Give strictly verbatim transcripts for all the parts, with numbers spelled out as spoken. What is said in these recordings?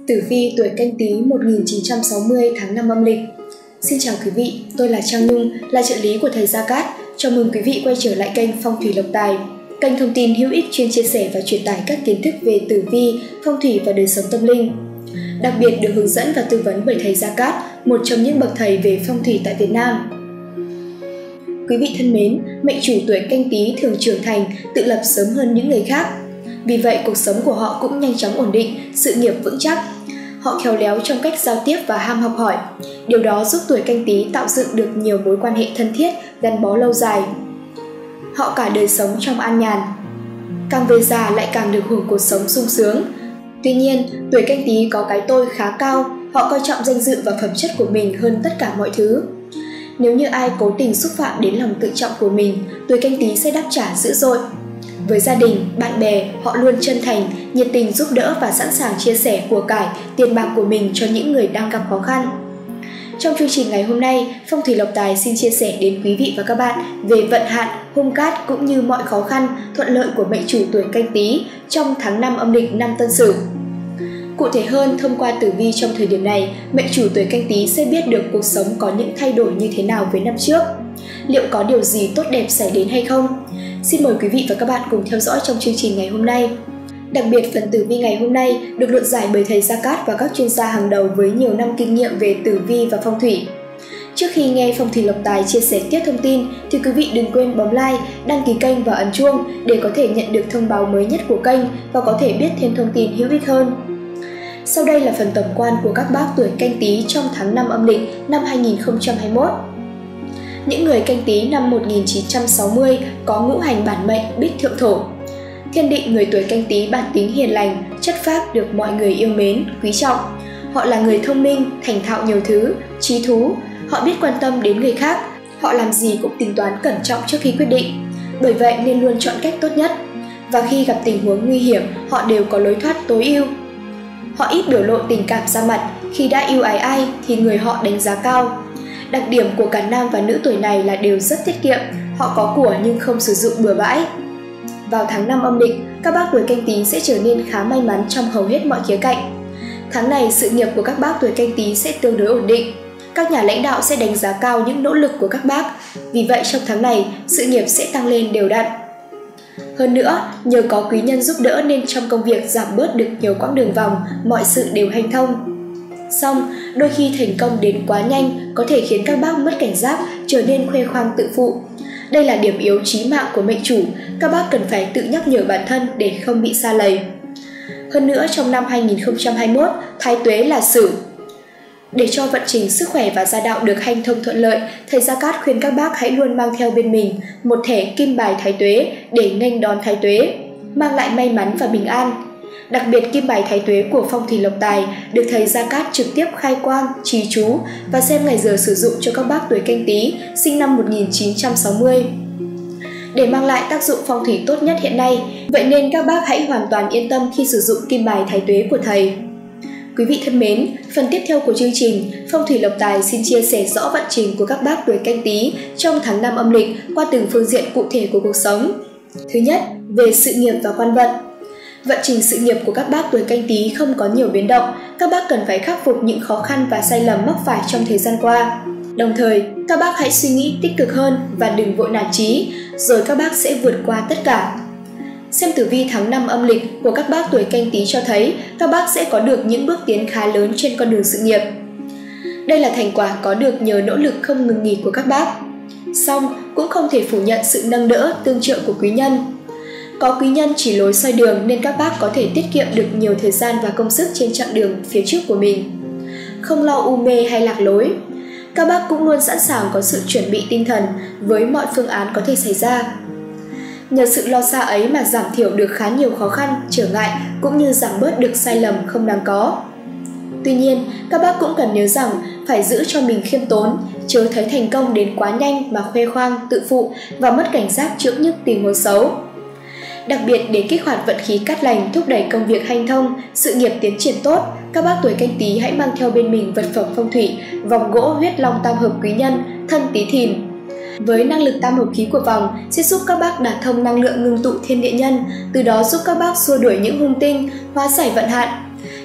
Tử vi tuổi Canh Tý một nghìn chín trăm sáu mươi tháng năm âm lịch. Xin chào quý vị, tôi là Trang Nhung, là trợ lý của thầy Gia Cát. Chào mừng quý vị quay trở lại kênh Phong thủy Lộc Tài, kênh thông tin hữu ích chuyên chia sẻ và truyền tải các kiến thức về tử vi, phong thủy và đời sống tâm linh. Đặc biệt được hướng dẫn và tư vấn bởi thầy Gia Cát, một trong những bậc thầy về phong thủy tại Việt Nam. Quý vị thân mến, mệnh chủ tuổi Canh Tý thường trưởng thành, tự lập sớm hơn những người khác. Vì vậy, cuộc sống của họ cũng nhanh chóng ổn định, sự nghiệp vững chắc. Họ khéo léo trong cách giao tiếp và ham học hỏi. Điều đó giúp tuổi Canh Tý tạo dựng được nhiều mối quan hệ thân thiết, gắn bó lâu dài. Họ cả đời sống trong an nhàn. Càng về già lại càng được hưởng cuộc sống sung sướng. Tuy nhiên, tuổi Canh Tý có cái tôi khá cao, họ coi trọng danh dự và phẩm chất của mình hơn tất cả mọi thứ. Nếu như ai cố tình xúc phạm đến lòng tự trọng của mình, tuổi Canh Tý sẽ đáp trả dữ dội. Với gia đình, bạn bè, họ luôn chân thành, nhiệt tình giúp đỡ và sẵn sàng chia sẻ của cải, tiền bạc của mình cho những người đang gặp khó khăn. Trong chương trình ngày hôm nay, Phong thủy Lộc Tài xin chia sẻ đến quý vị và các bạn về vận hạn, hung cát cũng như mọi khó khăn, thuận lợi của mệnh chủ tuổi Canh Tý trong tháng năm âm lịch năm Tân Sửu. Cụ thể hơn, thông qua tử vi trong thời điểm này, mệnh chủ tuổi Canh Tý sẽ biết được cuộc sống có những thay đổi như thế nào với năm trước. Liệu có điều gì tốt đẹp xảy đến hay không? Xin mời quý vị và các bạn cùng theo dõi trong chương trình ngày hôm nay. Đặc biệt, phần tử vi ngày hôm nay được luận giải bởi thầy Gia Cát và các chuyên gia hàng đầu với nhiều năm kinh nghiệm về tử vi và phong thủy. Trước khi nghe Phong thủy Lộc Tài chia sẻ tiếp thông tin, thì quý vị đừng quên bấm like, đăng ký kênh và ấn chuông để có thể nhận được thông báo mới nhất của kênh và có thể biết thêm thông tin hữu ích hơn. Sau đây là phần tổng quan của các bác tuổi Canh Tý trong tháng năm âm lịch năm hai nghìn không trăm hai mươi mốt. Những người Canh Tý năm một nghìn chín trăm sáu mươi có ngũ hành bản mệnh Bích Thượng Thổ. Thiên định người tuổi Canh Tý bản tính hiền lành, chất phác, được mọi người yêu mến, quý trọng. Họ là người thông minh, thành thạo nhiều thứ, trí thú. Họ biết quan tâm đến người khác. Họ làm gì cũng tính toán cẩn trọng trước khi quyết định. Bởi vậy nên luôn chọn cách tốt nhất. Và khi gặp tình huống nguy hiểm, họ đều có lối thoát tối ưu. Họ ít biểu lộ tình cảm ra mặt, khi đã yêu ái ai thì người họ đánh giá cao. Đặc điểm của cả nam và nữ tuổi này là đều rất tiết kiệm, họ có của nhưng không sử dụng bừa bãi. Vào tháng năm âm lịch, các bác tuổi Canh Tý sẽ trở nên khá may mắn trong hầu hết mọi khía cạnh. Tháng này, sự nghiệp của các bác tuổi Canh Tý sẽ tương đối ổn định. Các nhà lãnh đạo sẽ đánh giá cao những nỗ lực của các bác, vì vậy trong tháng này, sự nghiệp sẽ tăng lên đều đặn. Hơn nữa, nhờ có quý nhân giúp đỡ nên trong công việc giảm bớt được nhiều quãng đường vòng, mọi sự đều hanh thông. Song, đôi khi thành công đến quá nhanh có thể khiến các bác mất cảnh giác, trở nên khoe khoang tự phụ. Đây là điểm yếu chí mạng của mệnh chủ, các bác cần phải tự nhắc nhở bản thân để không bị sa lầy. Hơn nữa, trong năm hai nghìn không trăm hai mươi mốt, Thái Tuế là Sửu. Để cho vận trình sức khỏe và gia đạo được hanh thông thuận lợi, thầy Gia Cát khuyên các bác hãy luôn mang theo bên mình một thẻ kim bài Thái Tuế để nghênh đón Thái Tuế, mang lại may mắn và bình an. Đặc biệt, kim bài Thái Tuế của Phong thủy Lộc Tài được thầy Gia Cát trực tiếp khai quang, trì chú và xem ngày giờ sử dụng cho các bác tuổi Canh Tý sinh năm một nghìn chín trăm sáu mươi. Để mang lại tác dụng phong thủy tốt nhất hiện nay, vậy nên các bác hãy hoàn toàn yên tâm khi sử dụng kim bài Thái Tuế của thầy. Quý vị thân mến, phần tiếp theo của chương trình, Phong thủy Lộc Tài xin chia sẻ rõ vận trình của các bác tuổi Canh Tý trong tháng năm âm lịch qua từng phương diện cụ thể của cuộc sống. Thứ nhất, về sự nghiệp và quan vận. Vận trình sự nghiệp của các bác tuổi Canh Tý không có nhiều biến động, các bác cần phải khắc phục những khó khăn và sai lầm mắc phải trong thời gian qua. Đồng thời, các bác hãy suy nghĩ tích cực hơn và đừng vội nản chí, rồi các bác sẽ vượt qua tất cả. Xem tử vi tháng năm âm lịch của các bác tuổi Canh Tý cho thấy các bác sẽ có được những bước tiến khá lớn trên con đường sự nghiệp. Đây là thành quả có được nhờ nỗ lực không ngừng nghỉ của các bác. Song cũng không thể phủ nhận sự nâng đỡ, tương trợ của quý nhân. Có quý nhân chỉ lối soi đường nên các bác có thể tiết kiệm được nhiều thời gian và công sức trên chặng đường phía trước của mình. Không lo u mê hay lạc lối. Các bác cũng luôn sẵn sàng có sự chuẩn bị tinh thần với mọi phương án có thể xảy ra. Nhờ sự lo xa ấy mà giảm thiểu được khá nhiều khó khăn, trở ngại cũng như giảm bớt được sai lầm không đáng có. Tuy nhiên, các bác cũng cần nhớ rằng phải giữ cho mình khiêm tốn, chớ thấy thành công đến quá nhanh mà khoe khoang, tự phụ và mất cảnh giác trước những tình huống xấu. Đặc biệt, để kích hoạt vận khí cát lành, thúc đẩy công việc hanh thông, sự nghiệp tiến triển tốt, các bác tuổi Canh Tý hãy mang theo bên mình vật phẩm phong thủy, vòng gỗ huyết long tam hợp quý nhân, thân Tý Thìn. Với năng lực tam hợp khí của vòng sẽ giúp các bác đả thông năng lượng ngưng tụ thiên địa nhân, từ đó giúp các bác xua đuổi những hung tinh, hóa giải vận hạn.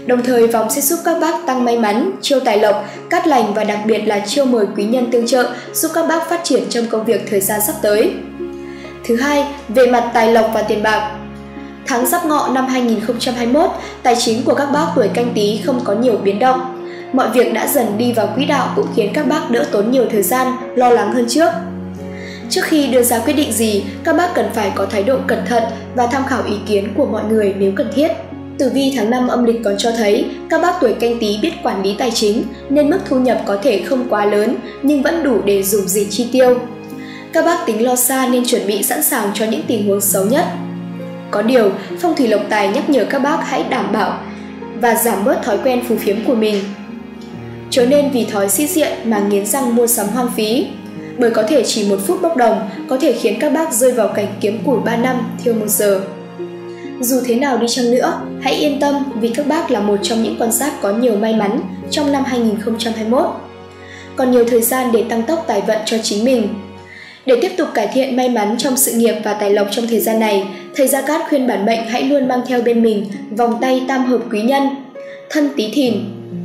Đồng thời vòng sẽ giúp các bác tăng may mắn, chiêu tài lộc, cát lành và đặc biệt là chiêu mời quý nhân tương trợ giúp các bác phát triển trong công việc thời gian sắp tới. Thứ hai, về mặt tài lộc và tiền bạc. Tháng Giáp Ngọ năm hai nghìn không trăm hai mươi mốt, tài chính của các bác tuổi Canh Tý không có nhiều biến động. Mọi việc đã dần đi vào quỹ đạo cũng khiến các bác đỡ tốn nhiều thời gian, lo lắng hơn trước. Trước khi đưa ra quyết định gì, các bác cần phải có thái độ cẩn thận và tham khảo ý kiến của mọi người nếu cần thiết. Tử vi tháng năm âm lịch còn cho thấy các bác tuổi Canh Tý biết quản lý tài chính nên mức thu nhập có thể không quá lớn nhưng vẫn đủ để dùng dịp chi tiêu. Các bác tính lo xa nên chuẩn bị sẵn sàng cho những tình huống xấu nhất. Có điều, phong thủy lộc tài nhắc nhở các bác hãy đảm bảo và giảm bớt thói quen phù phiếm của mình. Chớ nên vì thói sĩ diện mà nghiến răng mua sắm hoang phí, bởi có thể chỉ một phút bốc đồng có thể khiến các bác rơi vào cảnh kiếm củi ba năm thiêu một giờ. Dù thế nào đi chăng nữa, hãy yên tâm vì các bác là một trong những con giáp có nhiều may mắn trong năm hai nghìn không trăm hai mươi mốt. Còn nhiều thời gian để tăng tốc tài vận cho chính mình. Để tiếp tục cải thiện may mắn trong sự nghiệp và tài lộc trong thời gian này, thầy Gia Cát khuyên bản mệnh hãy luôn mang theo bên mình vòng tay tam hợp quý nhân, thân Tý Thìn.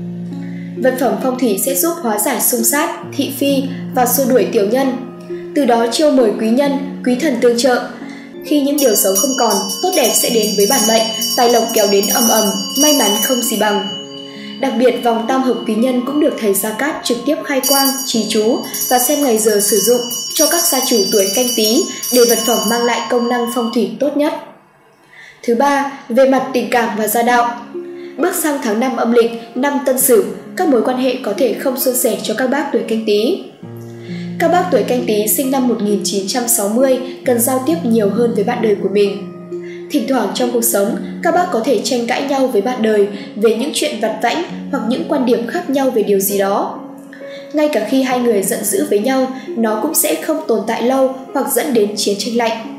Vật phẩm phong thủy sẽ giúp hóa giải xung sát, thị phi và xua đuổi tiểu nhân. Từ đó chiêu mời quý nhân, quý thần tương trợ. Khi những điều xấu không còn, tốt đẹp sẽ đến với bản mệnh, tài lộc kéo đến ầm ầm, may mắn không gì bằng. Đặc biệt vòng tam hợp quý nhân cũng được thầy Gia Cát trực tiếp khai quang, trì chú và xem ngày giờ sử dụng cho các gia chủ tuổi Canh Tý để vật phẩm mang lại công năng phong thủy tốt nhất. Thứ ba, về mặt tình cảm và gia đạo. Bước sang tháng năm âm lịch, năm Tân Sửu, các mối quan hệ có thể không suôn sẻ cho các bác tuổi Canh Tý. Các bác tuổi Canh Tý sinh năm một nghìn chín trăm sáu mươi cần giao tiếp nhiều hơn với bạn đời của mình. Thỉnh thoảng trong cuộc sống, các bác có thể tranh cãi nhau với bạn đời về những chuyện vặt vãnh hoặc những quan điểm khác nhau về điều gì đó. Ngay cả khi hai người giận dữ với nhau, nó cũng sẽ không tồn tại lâu hoặc dẫn đến chiến tranh lạnh.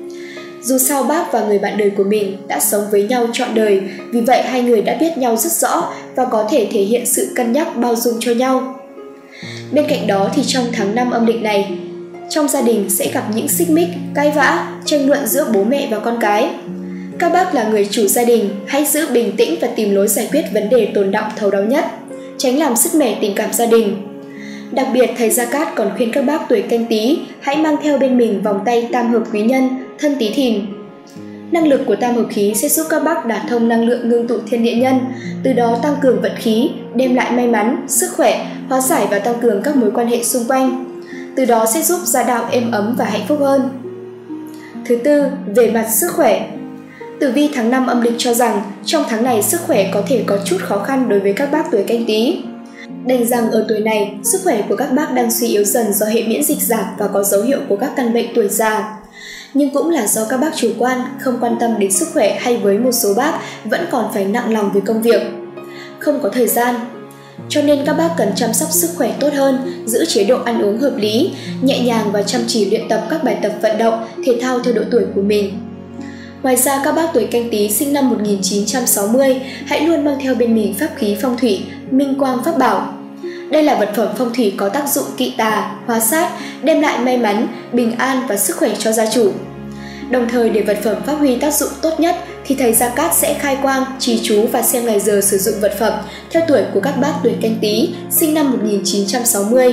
Dù sao bác và người bạn đời của mình đã sống với nhau trọn đời, vì vậy hai người đã biết nhau rất rõ và có thể thể hiện sự cân nhắc bao dung cho nhau. Bên cạnh đó thì trong tháng năm âm lịch này, trong gia đình sẽ gặp những xích mích, cãi vã, tranh luận giữa bố mẹ và con cái. Các bác là người chủ gia đình, hãy giữ bình tĩnh và tìm lối giải quyết vấn đề tồn đọng thấu đáo nhất, tránh làm sứt mẻ tình cảm gia đình. Đặc biệt, thầy Gia Cát còn khuyên các bác tuổi Canh Tý hãy mang theo bên mình vòng tay tam hợp quý nhân, thân Tý Thìn. Năng lực của tam hợp khí sẽ giúp các bác đả thông năng lượng ngưng tụ thiên địa nhân, từ đó tăng cường vận khí, đem lại may mắn, sức khỏe, hóa giải và tăng cường các mối quan hệ xung quanh. Từ đó sẽ giúp gia đạo êm ấm và hạnh phúc hơn. Thứ tư, về mặt sức khỏe. Tử vi tháng năm âm lịch cho rằng trong tháng này sức khỏe có thể có chút khó khăn đối với các bác tuổi Canh Tý. Đành rằng ở tuổi này, sức khỏe của các bác đang suy yếu dần do hệ miễn dịch giảm và có dấu hiệu của các căn bệnh tuổi già. Nhưng cũng là do các bác chủ quan, không quan tâm đến sức khỏe hay với một số bác vẫn còn phải nặng lòng với công việc, không có thời gian. Cho nên các bác cần chăm sóc sức khỏe tốt hơn, giữ chế độ ăn uống hợp lý, nhẹ nhàng và chăm chỉ luyện tập các bài tập vận động, thể thao theo độ tuổi của mình. Ngoài ra, các bác tuổi Canh Tý sinh năm một nghìn chín trăm sáu mươi hãy luôn mang theo bên mình pháp khí phong thủy, Minh Quang Pháp Bảo. Đây là vật phẩm phong thủy có tác dụng kỵ tà, hóa sát, đem lại may mắn, bình an và sức khỏe cho gia chủ. Đồng thời để vật phẩm phát huy tác dụng tốt nhất thì thầy Gia Cát sẽ khai quang, trì chú và xem ngày giờ sử dụng vật phẩm theo tuổi của các bác tuổi Canh Tý sinh năm một nghìn chín trăm sáu mươi.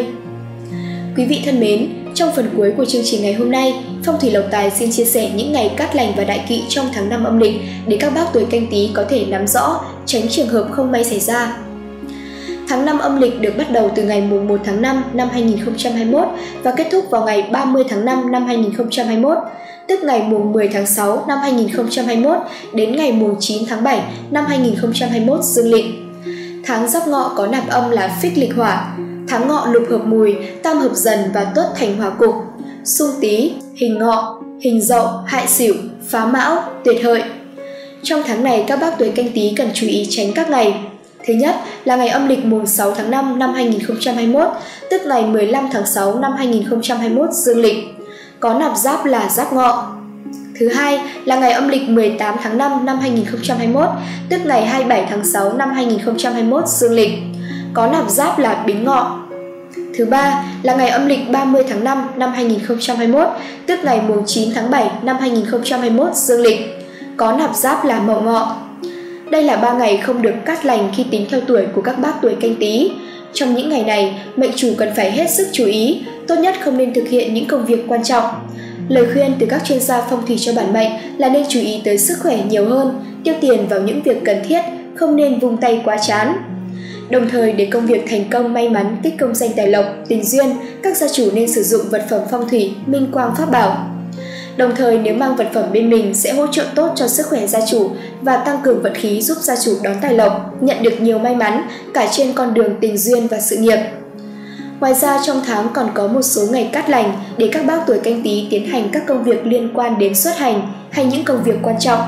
Quý vị thân mến, trong phần cuối của chương trình ngày hôm nay, Phong thủy Lộc Tài xin chia sẻ những ngày cát lành và đại kỵ trong tháng năm âm lịch để các bác tuổi Canh Tý có thể nắm rõ, tránh trường hợp không may xảy ra. Tháng năm âm lịch được bắt đầu từ ngày mùng một tháng năm năm hai nghìn không trăm hai mươi mốt và kết thúc vào ngày ba mươi tháng năm năm hai nghìn không trăm hai mươi mốt, tức ngày mùng mười tháng sáu năm hai nghìn không trăm hai mươi mốt đến ngày mùng chín tháng bảy năm hai nghìn không trăm hai mươi mốt dương lịch. Tháng Giáp Ngọ có nạp âm là Phích lịch hỏa, tháng Ngọ lục hợp Mùi, tam hợp Dần và Tuất thành hỏa cục, xung Tý, hình Ngọ, hình Dậu, hại Sửu, phá Mão, tuyệt hợi. Trong tháng này các bác tuổi Canh Tý cần chú ý tránh các ngày. Thứ nhất là ngày âm lịch mùng sáu tháng năm năm hai nghìn không trăm hai mươi mốt, tức ngày mười lăm tháng sáu năm hai nghìn không trăm hai mươi mốt dương lịch, có nạp giáp là Giáp Ngọ. Thứ hai là ngày âm lịch mười tám tháng năm năm hai nghìn không trăm hai mươi mốt, tức ngày hai mươi bảy tháng sáu năm hai nghìn không trăm hai mươi mốt dương lịch, có nạp giáp là Bính Ngọ. Thứ ba là ngày âm lịch ba mươi tháng năm năm hai nghìn không trăm hai mươi mốt, tức ngày mùng chín tháng bảy năm hai nghìn không trăm hai mươi mốt dương lịch, có nạp giáp là Mậu Ngọ. Đây là ba ngày không được cát lành khi tính theo tuổi của các bác tuổi Canh Tý. Trong những ngày này, mệnh chủ cần phải hết sức chú ý, tốt nhất không nên thực hiện những công việc quan trọng. Lời khuyên từ các chuyên gia phong thủy cho bản mệnh là nên chú ý tới sức khỏe nhiều hơn, tiêu tiền vào những việc cần thiết, không nên vung tay quá chán. Đồng thời, để công việc thành công may mắn, tích công danh tài lộc, tình duyên, các gia chủ nên sử dụng vật phẩm phong thủy, minh quang pháp bảo. Đồng thời, nếu mang vật phẩm bên mình sẽ hỗ trợ tốt cho sức khỏe gia chủ và tăng cường vận khí, giúp gia chủ đón tài lộc, nhận được nhiều may mắn cả trên con đường tình duyên và sự nghiệp. Ngoài ra, trong tháng còn có một số ngày cát lành để các bác tuổi Canh Tý tiến hành các công việc liên quan đến xuất hành hay những công việc quan trọng,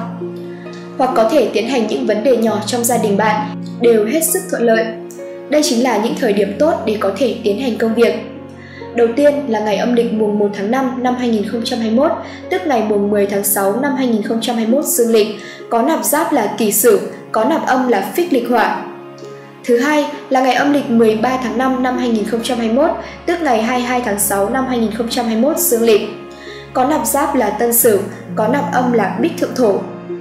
hoặc có thể tiến hành những vấn đề nhỏ trong gia đình bạn, đều hết sức thuận lợi. Đây chính là những thời điểm tốt để có thể tiến hành công việc. Đầu tiên là ngày âm lịch mùng một tháng năm năm hai nghìn không trăm hai mươi mốt, tức ngày mùng mười tháng sáu năm hai nghìn không trăm hai mươi mốt dương lịch, có nạp giáp là Kỷ Sửu, có nạp âm là Phích lịch hỏa. Thứ hai là ngày âm lịch mười ba tháng năm năm hai nghìn không trăm hai mươi mốt, tức ngày hai mươi hai tháng sáu năm hai nghìn không trăm hai mươi mốt dương lịch, có nạp giáp là Tân Sửu, có nạp âm là Bích Thượng Thổ.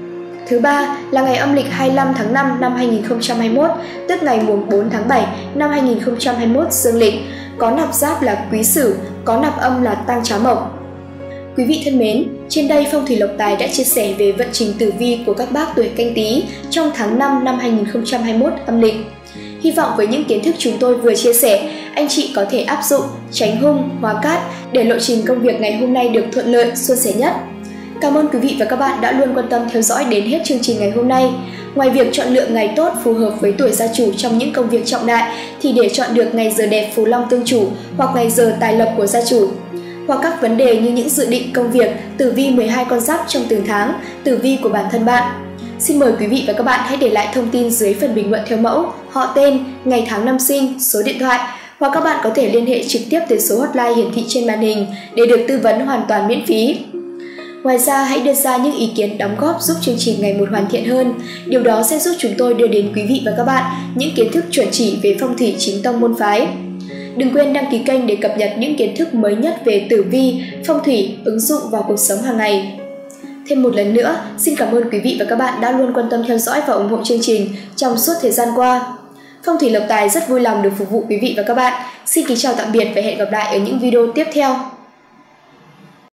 Thứ ba là ngày âm lịch hai mươi lăm tháng năm năm hai nghìn không trăm hai mươi mốt, tức ngày mùng bốn tháng bảy năm hai nghìn không trăm hai mươi mốt dương lịch, có nạp giáp là Quý Sửu, có nạp âm là Tang Trá Mộc. Quý vị thân mến, trên đây Phong thủy Lộc Tài đã chia sẻ về vận trình tử vi của các bác tuổi Canh Tý trong tháng năm năm hai nghìn không trăm hai mươi mốt âm lịch. Hy vọng với những kiến thức chúng tôi vừa chia sẻ, anh chị có thể áp dụng, tránh hung, hóa cát để lộ trình công việc ngày hôm nay được thuận lợi, suôn sẻ nhất. Cảm ơn quý vị và các bạn đã luôn quan tâm theo dõi đến hết chương trình ngày hôm nay. Ngoài việc chọn lựa ngày tốt phù hợp với tuổi gia chủ trong những công việc trọng đại, thì để chọn được ngày giờ đẹp phú long tương chủ hoặc ngày giờ tài lộc của gia chủ, hoặc các vấn đề như những dự định công việc, tử vi mười hai con giáp trong từng tháng, tử vi của bản thân bạn, xin mời quý vị và các bạn hãy để lại thông tin dưới phần bình luận theo mẫu, họ tên, ngày tháng năm sinh, số điện thoại, hoặc các bạn có thể liên hệ trực tiếp tới số hotline hiển thị trên màn hình để được tư vấn hoàn toàn miễn phí. Ngoài ra, hãy đưa ra những ý kiến đóng góp giúp chương trình ngày một hoàn thiện hơn. Điều đó sẽ giúp chúng tôi đưa đến quý vị và các bạn những kiến thức chuẩn chỉ về phong thủy chính tông môn phái. Đừng quên đăng ký kênh để cập nhật những kiến thức mới nhất về tử vi, phong thủy, ứng dụng vào cuộc sống hàng ngày. Thêm một lần nữa, xin cảm ơn quý vị và các bạn đã luôn quan tâm theo dõi và ủng hộ chương trình trong suốt thời gian qua. Phong thủy Lộc Tài rất vui lòng được phục vụ quý vị và các bạn. Xin kính chào tạm biệt và hẹn gặp lại ở những video tiếp theo.